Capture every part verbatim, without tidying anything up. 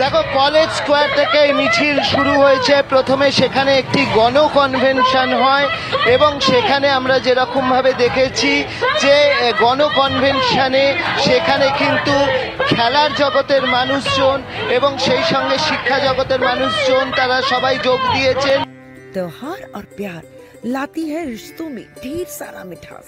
দেখো, college square থেকে এই মিছিল শুরু হয়েছে। প্রথমে সেখানে একটি গণ কনভেনশন হয় এবং সেখানে আমরা যেরকম ভাবে দেখেছি যে গণ কনভেনশনে সেখানে কিন্তু খেলার জগতের মানুষজন এবং সেই সঙ্গে শিক্ষা জগতের মানুষজন তারা সবাই যোগ দিয়েছেন। त्योहार और प्यार लाती है रिश्तों में ढेर सारा मिठास।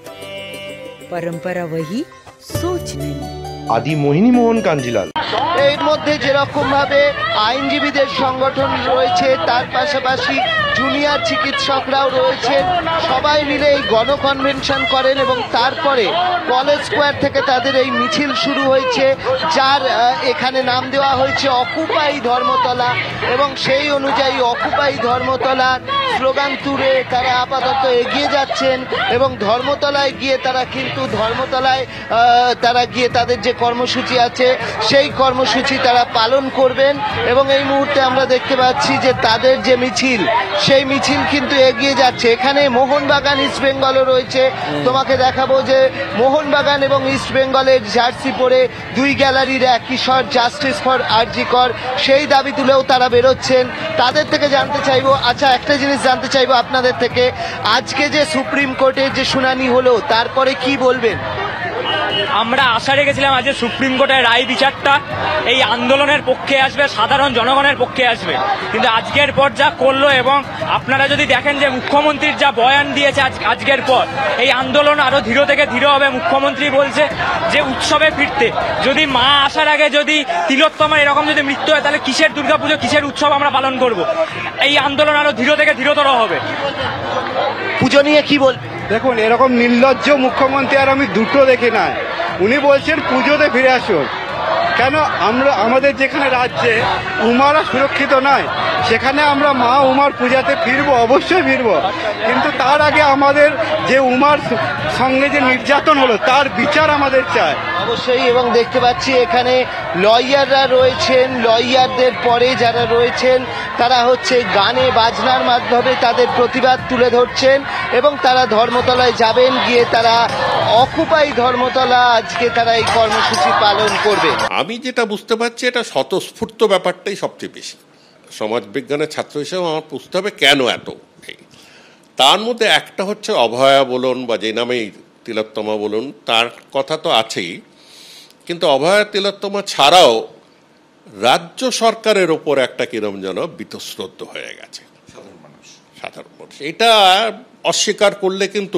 परंपरा वही, सोच नहीं। आदि मोहिनी मोहन कांजीलाल। এর মধ্যে যেরকম ভাবে আইনজীবীদের সংগঠন রয়েছে, তার পাশাপাশি জুনিয়র চিকিৎসকরাও রয়েছেন, সবাই মিলে এই গণ কনভেনশন করেন এবং তারপরে কলেজ স্কোয়ার থেকে তাদের এই মিছিল শুরু হয়েছে, যার এখানে নাম দেওয়া হয়েছে অকুপাই ধর্মতলা। এবং সেই অনুযায়ী অকুপাই ধর্মতলা স্লোগান তুলে তারা আপাতত এগিয়ে যাচ্ছেন এবং ধর্মতলায় গিয়ে তারা কিন্তু ধর্মতলায় তারা গিয়ে তাদের যে কর্মসূচি আছে সেই কর্মসূচি তারা পালন করবেন। এবং এই মুহূর্তে আমরা দেখতে পাচ্ছি যে তাদের যে মিছিল সেই মিছিল কিন্তু এগিয়ে যাচ্ছে। এখানে মোহনবাগান ইস্ট বেঙ্গলও রয়েছে, তোমাকে দেখাবো যে মোহনবাগান এবং ইস্ট বেঙ্গলের জার্সি পরে দুই গ্যালারির একই শট, জাস্টিস ফর আরজি কর, সেই দাবি তুলেও তারা বেরোচ্ছেন। তাদের থেকে জানতে চাইবো, আচ্ছা একটা জিনিস জানতে চাইবো আপনাদের থেকে, আজকে যে সুপ্রিম কোর্টের যে শুনানি হলো তারপরে কি বলবেন? আমরা আশা রেখেছিলাম আজ সুপ্রিম কোর্টের রায় বিচারটা এই আন্দোলনের পক্ষে আসবে, সাধারণ জনগণের পক্ষে আসবে, কিন্তু আজকের পর যা করলো এবং আপনারা যদি দেখেন যে মুখ্যমন্ত্রীর যা বয়ান দিয়েছে আজকের পর এই আন্দোলন আরো ধীরে থেকে ধীরে হবে। মুখ্যমন্ত্রী বলছে যে উৎসবে ফিরতে, যদি মা আসার আগে যদি তিলোত্তমার এরকম যদি মৃত্যু হয় তাহলে কিসের দুর্গাপুজো, কিসের উৎসব আমরা পালন করব? এই আন্দোলন আরো ধীরে থেকে ধীরতর হবে। পুজো নিয়ে কি বল? দেখুন, এরকম নির্লজ্জ মুখ্যমন্ত্রী আর আমি দুটো দেখি না। উনি বলছেন পুজোতে ফিরে আসুন। কেন? আমরা আমাদের যেখানে রাজ্যে উমারা সুরক্ষিত নয়, সেখানে আমরা মা উমার পূজাতে ফিরবো, অবশ্যই ফিরবো, কিন্তু তার আগে আমাদের যে উমার সঙ্গে যে নির্যাতন হলো তার বিচার আমাদের চাই অবশ্যই। এবং দেখতে পাচ্ছি এখানে লয়াররা রয়েছেন, লয়ারদের পরে যারা রয়েছেন তারা হচ্ছে গানে বাজনার মাধ্যমে তাদের প্রতিবাদ তুলে ধরছেন এবং তারা ধর্মতলায় যাবেন, গিয়ে তারা অকুপাই ধর্মতলা আজকে তারা এই কর্মসূচি পালন করবে। আমি যেটা বুঝতে পারছি এটা স্বতঃস্ফূর্ত ব্যাপারটাই সবচেয়ে বেশি। সমাজবিজ্ঞানের ছাত্র হিসেবে আমার বুঝতে হবে কেন এত। তার মধ্যে একটা হচ্ছে অভয়া বলুন বা যে নামেই তিলোত্তমা বলুন, তার কথা তো আছেই, কিন্তু অভয়া তিলোত্তমা ছাড়াও রাজ্য সরকারের ওপর একটা কিরম যেন বীতশ্রদ্ধ হয়ে গেছে সাধারণ মানুষ সাধারণ মানুষ এটা অস্বীকার করলে কিন্তু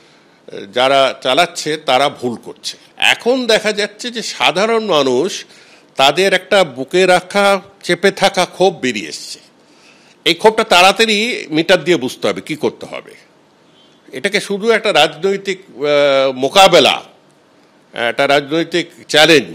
যারা চালাচ্ছে তারা ভুল করছে। এখন দেখা যাচ্ছে যে সাধারণ মানুষ তাদের একটা বুকে রাখা চেপে থাকা ক্ষোভ বেরিয়ে এসছে। এই ক্ষোভটা তাড়াতাড়ি মিটার দিয়ে বুঝতে হবে কি করতে হবে। এটাকে শুধু একটা রাজনৈতিক মোকাবেলা, একটা রাজনৈতিক চ্যালেঞ্জ,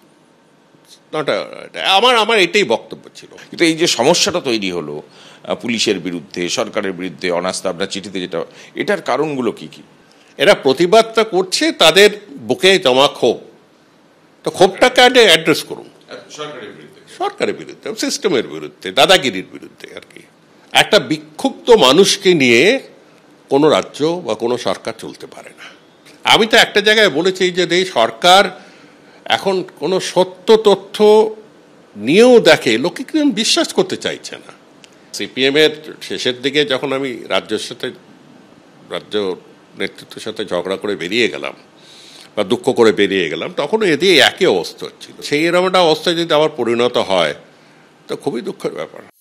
আমার আমার এটাই বক্তব্য ছিল। কিন্তু এই যে সমস্যাটা তৈরি হলো পুলিশের বিরুদ্ধে, সরকারের বিরুদ্ধে অনাস্থা আপনার চিঠিতে, যেটা এটার কারণগুলো কি কি? এরা প্রতিবাদটা করছে তাদের বুকে জমা ক্ষোভ, তো ক্ষোভটাকে অ্যাড্রেস করুন সরকারের বিরুদ্ধে, সরকারের বিরুদ্ধে, সিস্টেমের বিরুদ্ধে, দাদাগিরির বিরুদ্ধে আর কি। একটা বিক্ষুব্ধ মানুষকে নিয়ে কোনো রাজ্য বা কোনো সরকার চলতে পারে না। আমি তো একটা জায়গায় বলেছি যে এই সরকার এখন কোনো সত্য তথ্য নিয়েও দেখে, লোকে কিন্তু বিশ্বাস করতে চাইছে না। সিপিএম এর শেষের দিকে যখন আমি রাজ্যের সাথে রাজ্য নেতৃত্বের সাথে ঝগড়া করে বেরিয়ে গেলাম বা দুঃখ করে বেরিয়ে গেলাম, তখন এদিকে একই অবস্থা হচ্ছিল। সেই এরকম একটা অবস্থায় যদি আবার পরিণত হয় তো খুবই দুঃখের ব্যাপার।